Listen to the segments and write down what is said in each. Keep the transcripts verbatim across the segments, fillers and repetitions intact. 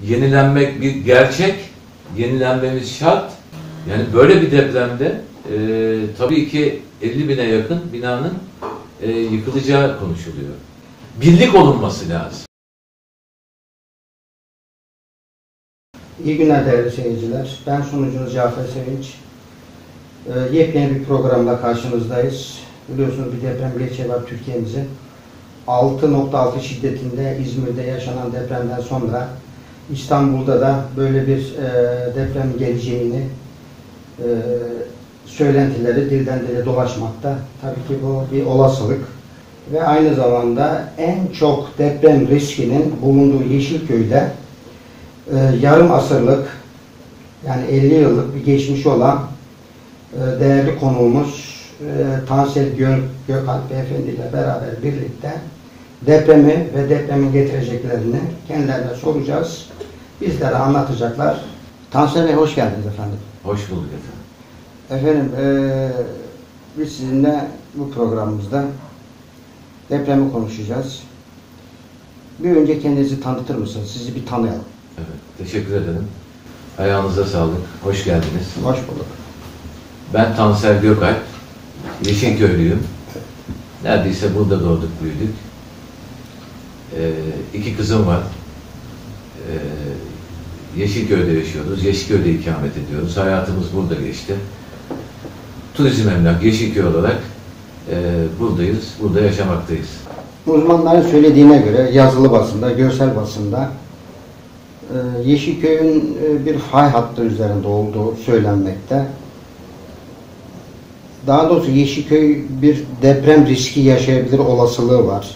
yenilenmek bir gerçek, yenilenmemiz şart. Yani böyle bir depremde e, tabii ki elli bine yakın binanın e, yıkılacağı konuşuluyor. Birlik olunması lazım. İyi günler değerli seyirciler. Ben sunucunuz Cafer Sevinç. E, yepyeni bir programda karşınızdayız. Biliyorsunuz bir deprem gerçeği var Türkiye'mizin. altı nokta altı şiddetinde İzmir'de yaşanan depremden sonra İstanbul'da da böyle bir e, deprem geleceğini e, söylentileri dilden dile dolaşmakta. Tabii ki bu bir olasılık. Ve aynı zamanda en çok deprem riskinin bulunduğu Yeşilköy'de e, yarım asırlık, yani elli yıllık bir geçmişi olan e, değerli konuğumuz e, Tansel Gök, Gökalp Beyefendi ile beraber birlikte depremi ve depremin getireceklerini kendilerine soracağız. Bizlere anlatacaklar. Tansel Bey, hoş geldiniz efendim. Hoş bulduk efendim. Efendim, e, biz sizinle bu programımızda depremi konuşacağız. Bir önce kendinizi tanıtır mısınız? Sizi bir tanıyalım. Evet, teşekkür ederim. Ayağınıza sağlık. Hoş geldiniz. Hoş bulduk. Ben Tansel Gökalp. Yeşilköylüyüm. Neredeyse burada doğduk, büyüdük. Ee, iki kızım var. Ee, Yeşilköy'de yaşıyoruz. Yeşilköy'de ikamet ediyoruz. Hayatımız burada geçti. Turizm Emlak Yeşilköy olarak e, buradayız. Burada yaşamaktayız. Uzmanların söylediğine göre yazılı basında, görsel basında e, Yeşilköy'ün e, bir fay hattı üzerinde olduğu söylenmekte. Daha doğrusu Yeşilköy bir deprem riski yaşayabilir olasılığı var.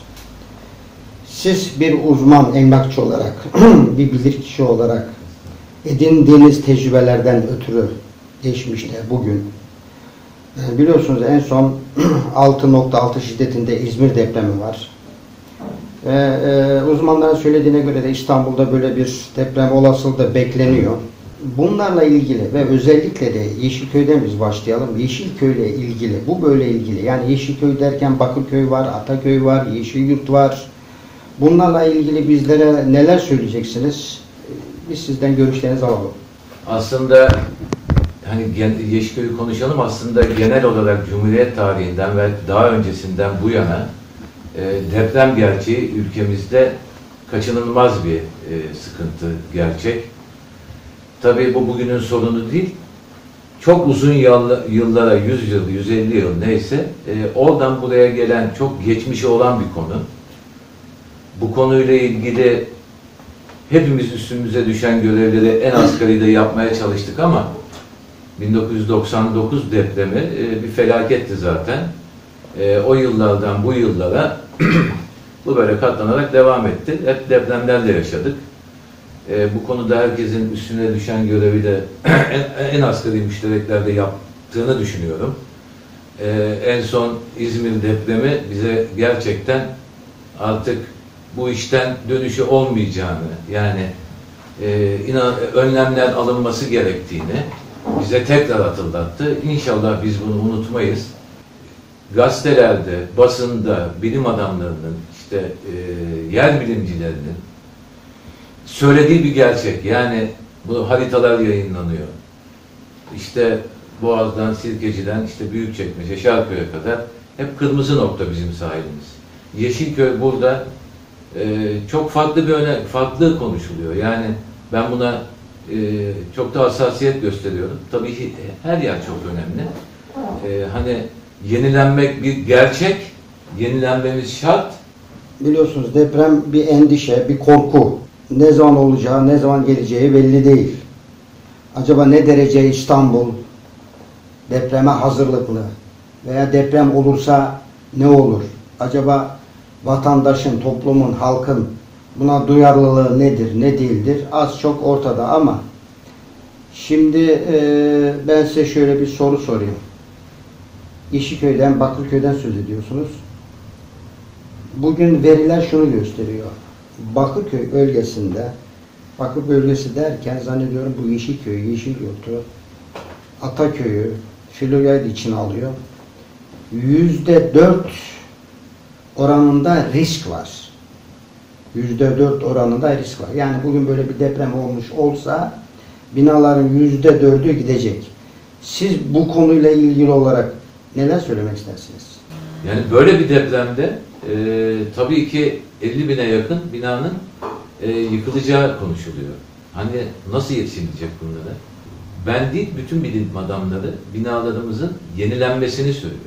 Siz bir uzman, emlakçı olarak, bir bilirkişi olarak edindiğiniz tecrübelerden ötürü geçmişte, bugün biliyorsunuz en son altı nokta altı şiddetinde İzmir depremi var. Ve e, uzmanların söylediğine göre de İstanbul'da böyle bir deprem olasılığı da bekleniyor. Bunlarla ilgili ve özellikle de Yeşilköy'den biz başlayalım. Yeşilköy'le ilgili, bu böyle ilgili. Yani Yeşilköy derken Bakırköy var, Ataköy var, Yeşilyurt var. Bunlarla ilgili bizlere neler söyleyeceksiniz? Biz sizden görüşlerinizi alalım. Aslında hani Yeşilköy'ü konuşalım. Aslında genel olarak Cumhuriyet tarihinden ve daha öncesinden bu yana e, deprem gerçeği ülkemizde kaçınılmaz bir e, sıkıntı, gerçek. Tabii bu bugünün sorunu değil. Çok uzun yıllara, yüz yıl, yüz elli yıl neyse e, oradan buraya gelen çok geçmişi olan bir konu. Bu konuyla ilgili hepimiz üstümüze düşen görevleri en asgari de yapmaya çalıştık ama bin dokuz yüz doksan dokuz depremi e, bir felaketti zaten. E, o yıllardan bu yıllara bu böyle katlanarak devam etti. Hep depremlerle yaşadık. E, bu konuda herkesin üstüne düşen görevi de en, en asgari müştereklerde yaptığını düşünüyorum. E, en son İzmir depremi bize gerçekten artık bu işten dönüşü olmayacağını, yani e, inan, önlemler alınması gerektiğini bize tekrar hatırlattı. İnşallah biz bunu unutmayız. Gazetelerde, basında, bilim adamlarının, işte e, yer bilimcilerinin söylediği bir gerçek. Yani bu haritalar yayınlanıyor. İşte Boğaz'dan, Sirkeci'den, işte Büyükçekmece, Şarköy'e kadar hep kırmızı nokta bizim sahilimiz. Yeşilköy burada e, çok farklı bir öne, farklı konuşuluyor. Yani ben buna e, çok da hassasiyet gösteriyorum. Tabii ki her yer çok önemli. E, hani yenilenmek bir gerçek, yenilenmemiz şart. Biliyorsunuz deprem bir endişe, bir korku. Ne zaman olacağı, ne zaman geleceği belli değil. Acaba ne derece İstanbul depreme hazırlıklı veya deprem olursa ne olur? Acaba vatandaşın, toplumun, halkın buna duyarlılığı nedir, ne değildir? Az çok ortada ama şimdi e, ben size şöyle bir soru sorayım. Yeşilköy'den, Bakırköy'den söz ediyorsunuz. Bugün veriler şunu gösteriyor. Bakırköy bölgesinde, Bakır bölgesi derken zannediyorum bu Yeşilköy, Yeşilyurt'u, Ataköy'ü, Florya'yı da içine alıyor. Yüzde dört oranında risk var. yüzde dört oranında risk var. Yani bugün böyle bir deprem olmuş olsa binaların yüzde dördü gidecek. Siz bu konuyla ilgili olarak neler söylemek istersiniz? Yani böyle bir depremde e, tabii ki elli bine yakın binanın e, yıkılacağı konuşuluyor. Hani nasıl yetişilecek bunlara? Ben değil, bütün bilim adamları binalarımızın yenilenmesini söylüyor.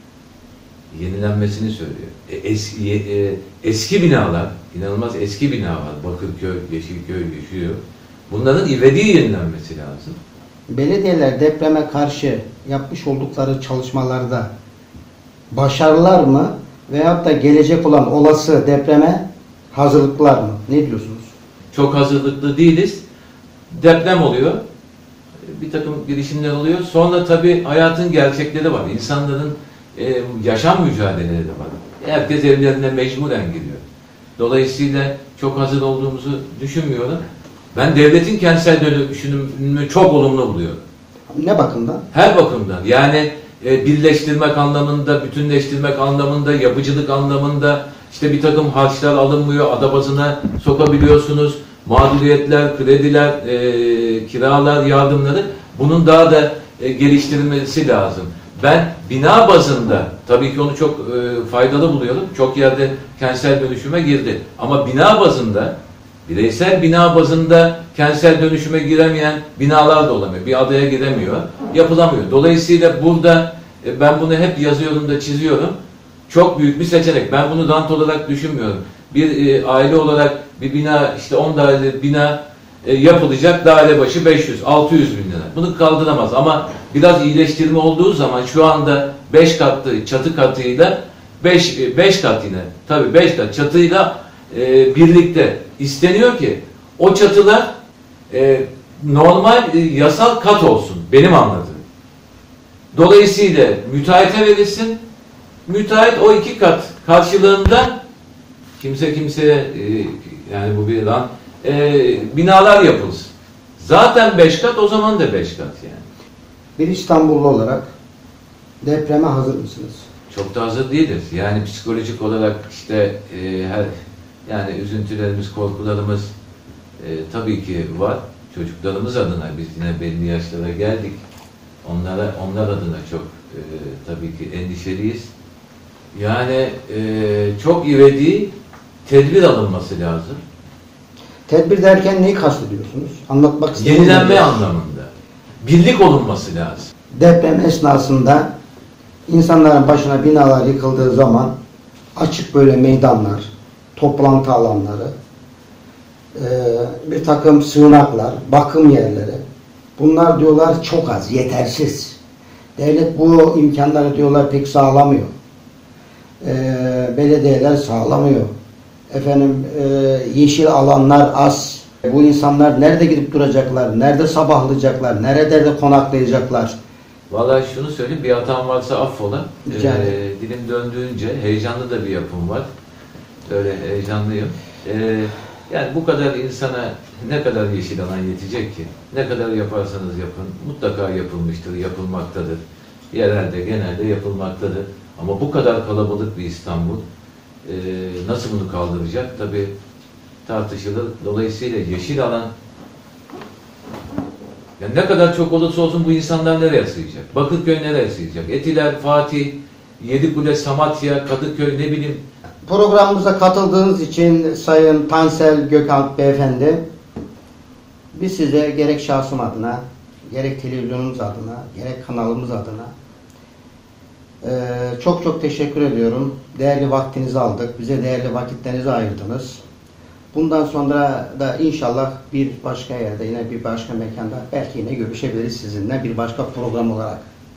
Yenilenmesini söylüyor. E, eski, e, eski binalar, inanılmaz eski binalar, Bakırköy, Yeşilköy, Yeşilköy, bunların ivedi yenilenmesi lazım. Belediyeler depreme karşı yapmış oldukları çalışmalarda başarılar mı veyahut da gelecek olan olası depreme hazırlıklar mı? Ne diyorsunuz? Çok hazırlıklı değiliz. Deprem oluyor. Bir takım girişimler oluyor. Sonra tabii hayatın gerçekleri var. İnsanların e, yaşam mücadeleleri de var. Herkes evlerine mecburen giriyor. Dolayısıyla çok hazır olduğumuzu düşünmüyorum. Ben devletin kentsel dönüşümünü çok olumlu buluyorum. Ne bakımdan? Her bakımdan. Yani e, birleştirmek anlamında, bütünleştirmek anlamında, yapıcılık anlamında işte bir takım harçlar alınmıyor, adabazına sokabiliyorsunuz. Mağduriyetler, krediler, e, kiralar, yardımları bunun daha da e, geliştirilmesi lazım. Ben bina bazında tabii ki onu çok e, faydalı buluyorum. Çok yerde kentsel dönüşüme girdi. Ama bina bazında, bireysel bina bazında kentsel dönüşüme giremeyen binalar da olamıyor. Bir adaya giremiyor, yapılamıyor. Dolayısıyla burada e, ben bunu hep yazıyorum da çiziyorum. Çok büyük bir seçenek. Ben bunu rant olarak düşünmüyorum. Bir e, aile olarak bir bina, işte on daire bina e, yapılacak, daire başı beş yüz altı yüz bin lira. Bunu kaldıramaz ama biraz iyileştirme olduğu zaman şu anda beş katlı çatı katıyla beş beş kat yine tabii beş kat çatıyla e, birlikte isteniyor ki o çatılar e, normal e, yasal kat olsun. Benim anladığım. Dolayısıyla müteahhite verilsin. Müteahhit o iki kat karşılığında kimse kimseye e, yani bu bir lan e, binalar yapılsın. Zaten beş kat, o zaman da beş kat yani. Bir İstanbullu olarak depreme hazır mısınız? Çok da hazır değiliz. Yani psikolojik olarak işte e, her yani üzüntülerimiz, korkularımız e, tabii ki var. Çocuklarımız adına biz yine belli yaşlara geldik. Onlara onlar adına çok e, tabii ki endişeliyiz. Yani e, çok ivedi tedbir alınması lazım. Tedbir derken neyi kastediyorsunuz? Anlatmak istedim. Yenilenme anlamında. Birlik olunması lazım. Deprem esnasında insanların başına binalar yıkıldığı zaman açık böyle meydanlar, toplantı alanları, bir takım sığınaklar, bakım yerleri, bunlar diyorlar çok az, yetersiz. Devlet bu imkanları diyorlar pek sağlamıyor. Belediyeler sağlamıyor. Efendim yeşil alanlar az. Bu insanlar nerede gidip duracaklar? Nerede sabahlayacaklar? Nerede de konaklayacaklar? Vallahi şunu söyleyeyim, bir hatam varsa affola. Rica ederim. Ee, dilim döndüğünce heyecanlı da bir yapım var. Öyle heyecanlıyım. Ee, yani bu kadar insana ne kadar yeşil alan yetecek ki? Ne kadar yaparsanız yapın. Mutlaka yapılmıştır, yapılmaktadır. Yerelde, genelde yapılmaktadır. Ama bu kadar kalabalık bir İstanbul e, nasıl bunu kaldıracak? Tabii tartışılır. Dolayısıyla yeşil alan, yani ne kadar çok olursa olsun bu insanlar nereye sığacak? Bakırköy nereye sığacak? Etiler, Fatih, Yedikule, Samatya, Kadıköy, ne bileyim. Programımıza katıldığınız için Sayın Tansel Gökalp Beyefendi, biz size gerek şahsım adına, gerek televizyonumuz adına, gerek kanalımız adına çok çok teşekkür ediyorum. Değerli vaktinizi aldık. Bize değerli vakitlerinizi ayırdınız. Bundan sonra da inşallah bir başka yerde, yine bir başka mekanda belki yine görüşebiliriz sizinle bir başka program olarak.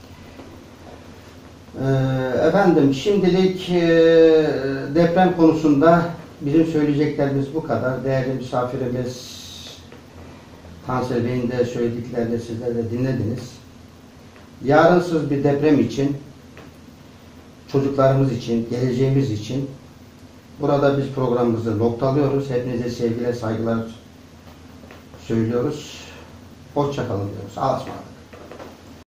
Efendim şimdilik deprem konusunda bizim söyleyeceklerimiz bu kadar. Değerli misafirimiz Tansel Bey'in de söylediklerini sizler de dinlediniz. Yarınsız bir deprem için, çocuklarımız için, geleceğimiz için burada biz programımızı noktalıyoruz. Hepinize sevgiler, saygılar söylüyoruz. Hoşça kalın diyoruz. Allah'a ısmarladık.